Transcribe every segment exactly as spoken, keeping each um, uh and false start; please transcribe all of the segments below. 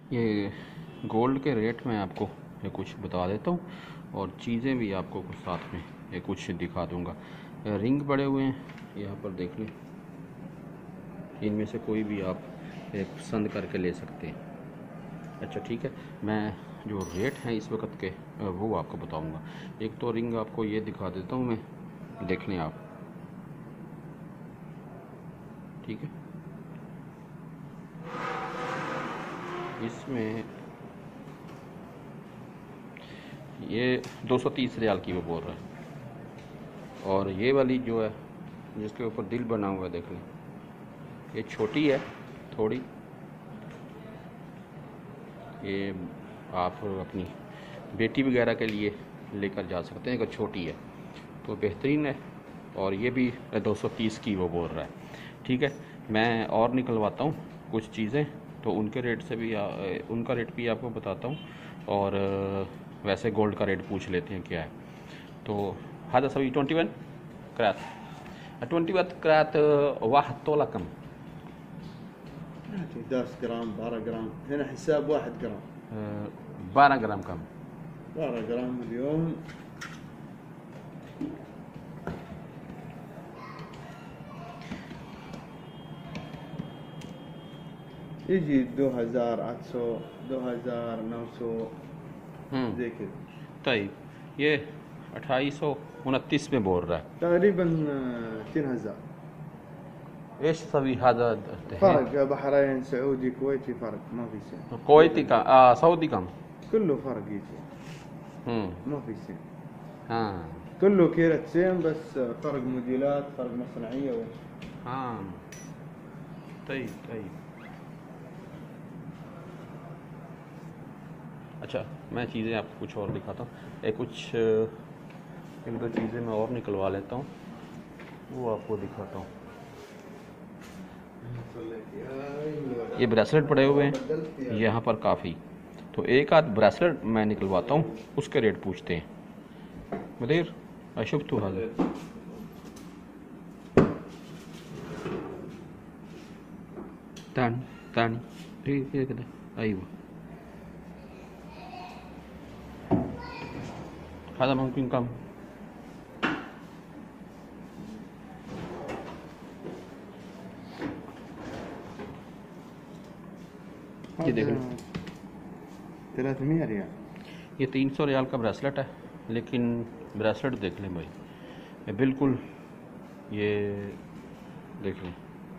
ये गोल्ड के रेट में आपको ये कुछ बता देता हूँ और चीज़ें भी आपको कुछ साथ में ये कुछ दिखा दूँगा। रिंग पड़े हुए हैं यहाँ पर, देख लें, इनमें से कोई भी आप पसंद करके ले सकते हैं। अच्छा ठीक है, मैं जो रेट हैं इस वक्त के वो आपको बताऊँगा। एक तो रिंग आपको ये दिखा देता हूँ मैं, देख लें आप, ठीक है। इसमें ये दो सौ तीस रियाल की वो बोल रहा है, और ये वाली जो है जिसके ऊपर दिल बना हुआ है, देख लें, ये छोटी है थोड़ी, ये आप अपनी बेटी वगैरह के लिए लेकर जा सकते हैं, अगर छोटी है तो बेहतरीन है। और ये भी दो सौ तीस की वो बोल रहा है, ठीक है। मैं और निकलवाता हूँ कुछ चीज़ें, तो उनके रेट से भी आ, उनका रेट भी आपको बताता हूँ, और वैसे गोल्ड का रेट पूछ लेते हैं क्या है। तो هذا سوي इक्कीस كرات इक्कीस كرات واحد طولة كم؟ دس جرام بارة جرام، هنا حساب واحد جرام. بارة جرام كم؟ بارة جرام اليوم يجي دو هزار आठ सौ दो हज़ार नौ सौ زي كده. طيب ये अट्ठाईस सौ उनतीस में बोल रहा है تقريبا तीन हज़ार. ايش تسوي هذا؟ فرق بحرين سعودي كويتي فرق ما في سعر. كويتي كم؟ آه سعودي كم؟ كله فرق يجي. امم ما في سعر. हाँ كله كيرة سيم بس فرق موديلات فرق مصنعية و... हाँ طيب طيب अच्छा, मैं चीज़ें आपको कुछ और दिखाता हूँ। एक कुछ एक दो चीज़ें मैं और निकलवा लेता हूँ, वो आपको दिखाता हूँ। ये ब्रेसलेट पड़े हुए हैं यहाँ पर काफ़ी, तो एक आध ब्रेसलेट मैं निकलवाता हूँ, उसके रेट पूछते हैं। मदीर अशुभ तो हाल तानी तानी ठीक है कदा अय्वा هذا ممكن كم؟ ये देख लो, ثلاثمية रियाल. ये तीन सौ रियाल का ब्रेसलेट है, लेकिन ब्रेसलेट देख लें भाई, ये बिल्कुल, ये देख लें,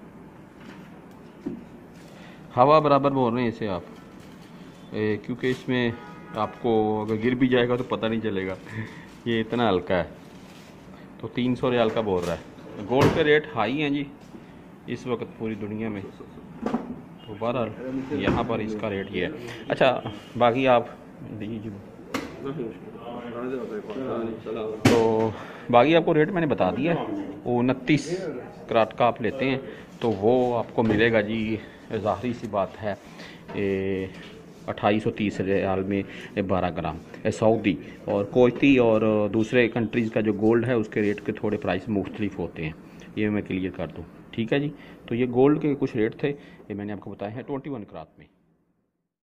हवा बराबर बोल रहे हैं इसे आप, ए, क्योंकि इसमें आपको अगर गिर भी जाएगा तो पता नहीं चलेगा, ये इतना हल्का है। तो तीन सौ रियाल का बोल रहा है। गोल्ड के रेट हाई हैं जी इस वक्त पूरी दुनिया में, तो बहरहाल यहाँ पर इसका रेट ये है। अच्छा बाकी आप दीजिए, तो बाकी आपको रेट मैंने बता दिया है। वो उनतीस कराट का आप लेते हैं तो वो आपको मिलेगा जी, ज़ाहिरी सी बात है, अट्ठाईस सौ तीस रियाल में बारह ग्राम सऊदी। और कोयती और दूसरे कंट्रीज़ का जो गोल्ड है उसके रेट के थोड़े प्राइस मुख्तलिफ होते हैं, ये मैं क्लियर कर दूँ, ठीक है जी। तो ये गोल्ड के कुछ रेट थे, ये मैंने आपको बताए हैं इक्कीस करात में।